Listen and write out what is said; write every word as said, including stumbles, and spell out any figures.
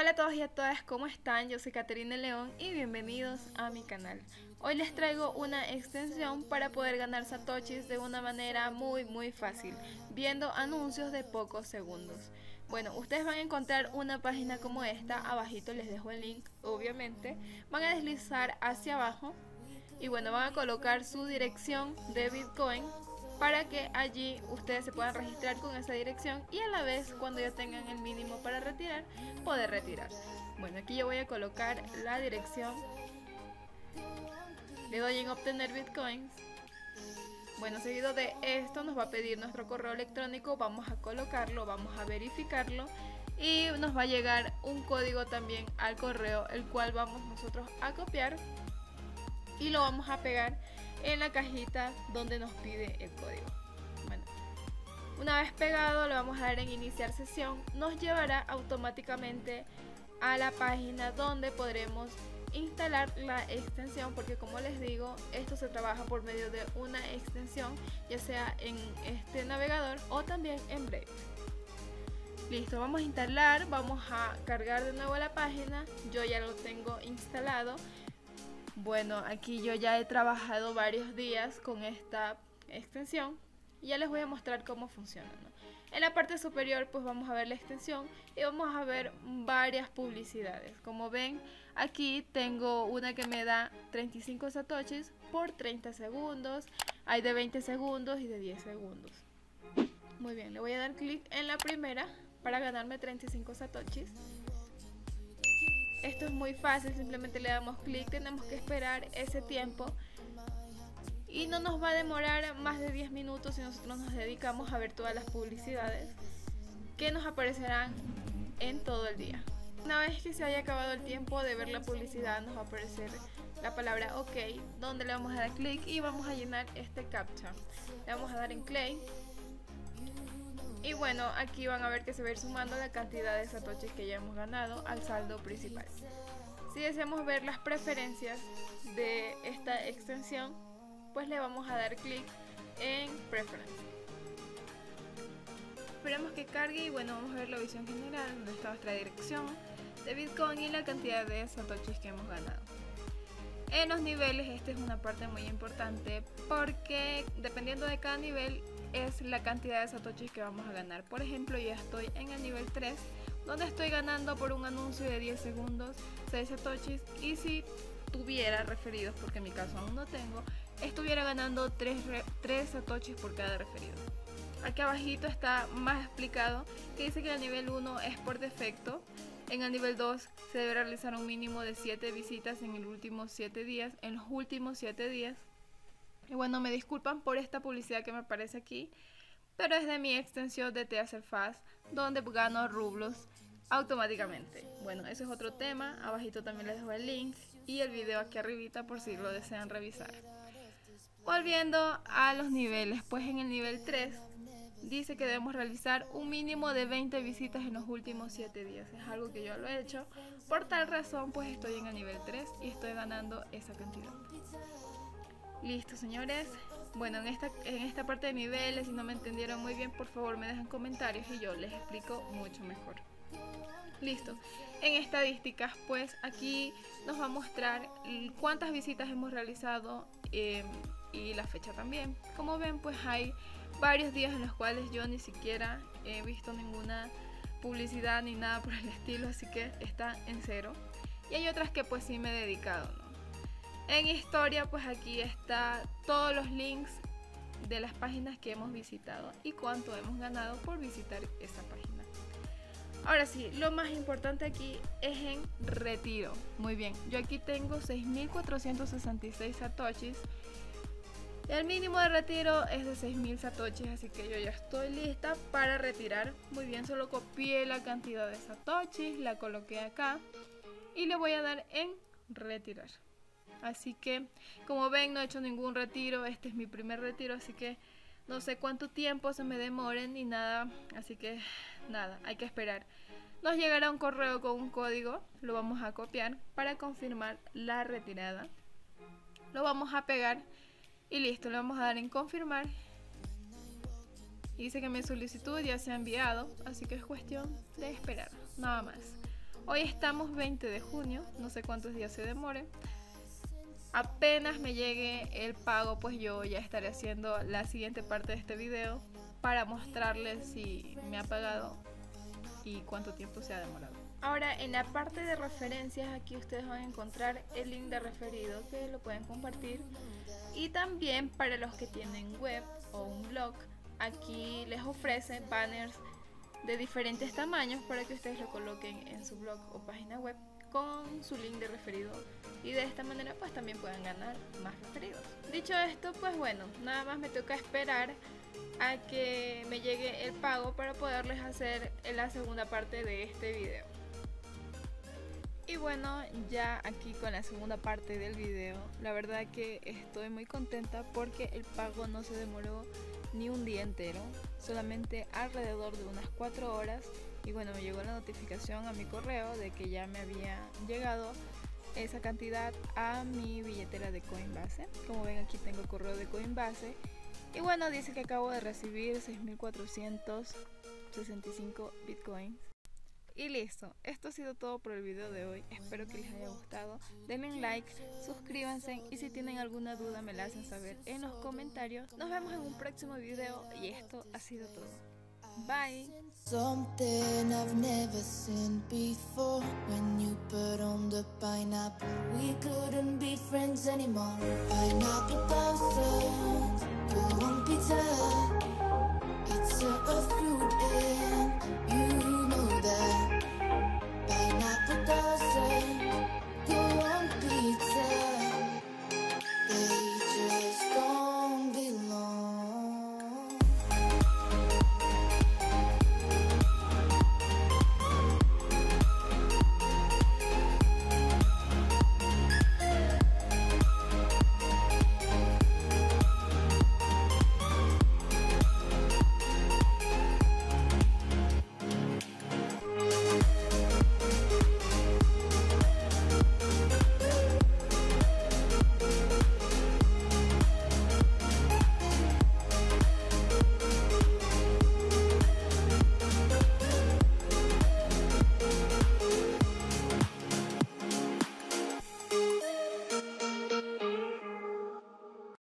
Hola a todos y a todas, ¿cómo están? Yo soy Caterina León y bienvenidos a mi canal. Hoy les traigo una extensión para poder ganar satoshis de una manera muy muy fácil, viendo anuncios de pocos segundos. Bueno, ustedes van a encontrar una página como esta, abajito les dejo el link, obviamente. Van a deslizar hacia abajo y bueno, van a colocar su dirección de Bitcoin para que allí ustedes se puedan registrar con esa dirección y a la vez, cuando ya tengan el mínimo para retirar, poder retirar. Bueno, aquí yo voy a colocar la dirección, le doy en obtener bitcoins. Bueno, seguido de esto nos va a pedir nuestro correo electrónico, vamos a colocarlo, vamos a verificarlo y nos va a llegar un código también al correo, el cual vamos nosotros a copiar y lo vamos a pegar en la cajita donde nos pide el código. Bueno, una vez pegado, le vamos a dar en iniciar sesión, nos llevará automáticamente a la página donde podremos instalar la extensión, porque como les digo, esto se trabaja por medio de una extensión, ya sea en este navegador o también en Brave. Listo, vamos a instalar, vamos a cargar de nuevo la página, yo ya lo tengo instalado. Bueno, aquí yo ya he trabajado varios días con esta extensión y ya les voy a mostrar cómo funciona, ¿no? En la parte superior pues vamos a ver la extensión y vamos a ver varias publicidades. Como ven, aquí tengo una que me da treinta y cinco satoshis por treinta segundos, hay de veinte segundos y de diez segundos. Muy bien, le voy a dar clic en la primera para ganarme treinta y cinco satoshis. Esto es muy fácil, simplemente le damos clic, tenemos que esperar ese tiempo y no nos va a demorar más de diez minutos si nosotros nos dedicamos a ver todas las publicidades que nos aparecerán en todo el día. Una vez que se haya acabado el tiempo de ver la publicidad, nos va a aparecer la palabra OK, donde le vamos a dar clic y vamos a llenar este captcha. Le vamos a dar en play. Y bueno, aquí van a ver que se va a ir sumando la cantidad de satoshis que ya hemos ganado al saldo principal. Si deseamos ver las preferencias de esta extensión, pues le vamos a dar clic en Preference. Esperemos que cargue y bueno, vamos a ver la visión general, donde está nuestra dirección de Bitcoin y la cantidad de satoshis que hemos ganado. En los niveles, esta es una parte muy importante porque dependiendo de cada nivel es la cantidad de satoshis que vamos a ganar. Por ejemplo, yo estoy en el nivel tres, donde estoy ganando por un anuncio de diez segundos seis satoshis, y si tuviera referidos, porque en mi caso aún no tengo, estuviera ganando tres, tres satoshis por cada referido. Aquí abajito está más explicado que dice que el nivel uno es por defecto. En el nivel dos se debe realizar un mínimo de siete visitas en, el último siete días, en los últimos siete días. Y bueno, me disculpan por esta publicidad que me aparece aquí, pero es de mi extensión de Tetherfast, donde gano rublos automáticamente. Bueno, ese es otro tema. Abajito también les dejo el link y el video aquí arribita por si lo desean revisar. Volviendo a los niveles, pues en el nivel tres dice que debemos realizar un mínimo de veinte visitas en los últimos siete días. Es algo que yo lo he hecho. Por tal razón, pues estoy en el nivel tres y estoy ganando esa cantidad. Listo, señores. Bueno, en esta, en esta parte de niveles, si no me entendieron muy bien, por favor me dejan comentarios y yo les explico mucho mejor. Listo. En estadísticas, pues aquí nos va a mostrar cuántas visitas hemos realizado eh, y la fecha también. Como ven, pues hay varios días en los cuales yo ni siquiera he visto ninguna publicidad ni nada por el estilo, así que está en cero. Y hay otras que pues sí me he dedicado, ¿no? En historia, pues aquí está todos los links de las páginas que hemos visitado y cuánto hemos ganado por visitar esa página. Ahora sí, lo más importante aquí es en retiro. Muy bien, yo aquí tengo seis mil cuatrocientos sesenta y seis satoshis. El mínimo de retiro es de seis mil satoshis, así que yo ya estoy lista para retirar. Muy bien, solo copié la cantidad de satoshis, la coloqué acá y le voy a dar en retirar. Así que, como ven, no he hecho ningún retiro, este es mi primer retiro, así que no sé cuánto tiempo se me demoren ni nada, así que nada, hay que esperar. Nos llegará un correo con un código, lo vamos a copiar para confirmar la retirada. Lo vamos a pegar y listo, le vamos a dar en confirmar. Y dice que mi solicitud ya se ha enviado, así que es cuestión de esperar, nada más. Hoy estamos veinte de junio, no sé cuántos días se demoren. Apenas me llegue el pago, pues yo ya estaré haciendo la siguiente parte de este video para mostrarles si me ha pagado y cuánto tiempo se ha demorado. Ahora, en la parte de referencias, aquí ustedes van a encontrar el link de referido que lo pueden compartir. Y también para los que tienen web o un blog, aquí les ofrece banners de diferentes tamaños para que ustedes lo coloquen en su blog o página web con su link de referido, y de esta manera pues también pueden ganar más referidos. Dicho esto, pues bueno, nada más me toca esperar a que me llegue el pago para poderles hacer la segunda parte de este video. Y bueno, ya aquí con la segunda parte del video, la verdad que estoy muy contenta porque el pago no se demoró ni un día entero, solamente alrededor de unas cuatro horas. Y bueno, me llegó la notificación a mi correo de que ya me había llegado esa cantidad a mi billetera de Coinbase. Como ven, aquí tengo el correo de Coinbase. Y bueno, dice que acabo de recibir seis mil cuatrocientos sesenta y cinco bitcoins. Y listo, esto ha sido todo por el video de hoy. Espero que les haya gustado. Denle un like, suscríbanse y si tienen alguna duda me la hacen saber en los comentarios. Nos vemos en un próximo video y esto ha sido todo. Bye. Something I've never seen before. When you put on the pineapple, we couldn't be friends anymore. Pineapple blossoms, go on pizza. It's a, a fruit and you